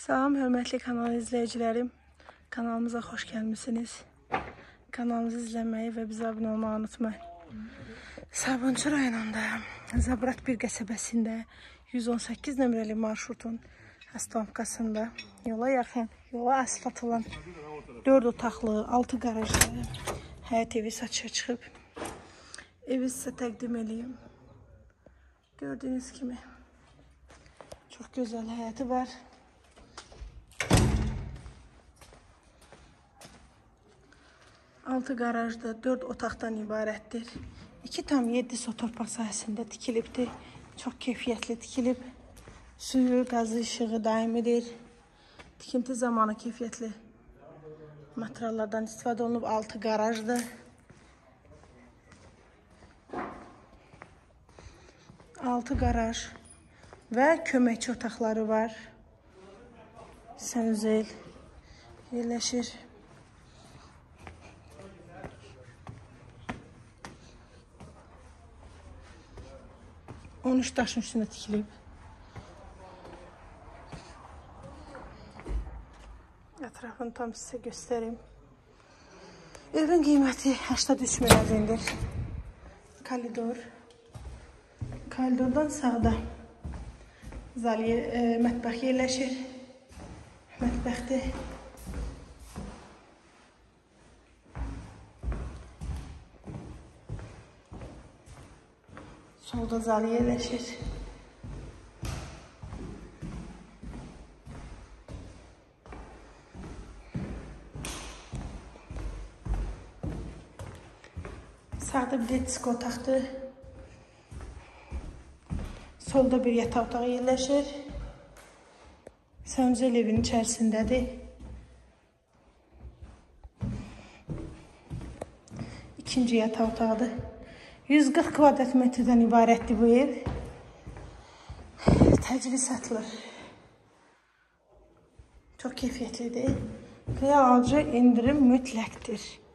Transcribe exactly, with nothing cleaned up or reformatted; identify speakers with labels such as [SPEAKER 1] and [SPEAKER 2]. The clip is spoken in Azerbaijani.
[SPEAKER 1] Salam, hörmətli kanal izləyicilərim. Kanalımıza xoş gəlmişsiniz. Kanalımızı izləməyi və bizə abunə olmağı unutmayın. Sabunçu rayonunda, Zabrat bir qəsəbəsində yüz on səkkiz nömrəli marşrutun asfaltkasında yola yaxın, yola asfalt olan dörd otaqlı, altı qarajlı həyət evi satışa çıxıb. Evi sizə təqdim edeyim. Gördüyünüz kimi çox gözəl həyəti var. Altı qarajda dörd otaqdan ibarətdir. iki tam yeddi so torpaq sahəsində tikilibdir. Çox keyfiyyətli tikilib. Suyu, qazı, işığı daimidir. Tikinti zamanı keyfiyyətli materiallardan istifadə olunub. Altı qarajdır. Altı qaraj və köməkçi otaqları var. Sanuzel yerləşir. on üç daşın üstünə tikilib. Ətrafını tam sizə göstəreyim. Evin qiyməti səksən üç min əvrindir. Koridor. Koridordan sağda zal e, mətbəx yerləşir. Mətbəxdir. Solda zal yerləşir. Sağda bir də disko otaqdır. Solda bir yataq otağı yerləşir. Sanuzel evin içərisindədir. İkinci yataq otağıdır. yüz qırx kvadrat metrdən ibarətdir bu ev. Təcili satılır. Çox keyfiyyətlidir. Realcı indirim mütləqdir.